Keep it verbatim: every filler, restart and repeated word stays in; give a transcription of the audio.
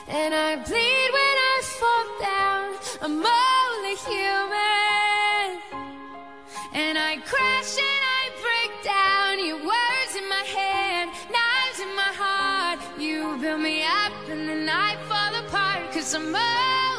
and I bleed when I fall down. I'm only human, and I crash and I break down. Your words in my head, knives in my heart. You build me up and then I fall apart, 'cause I'm only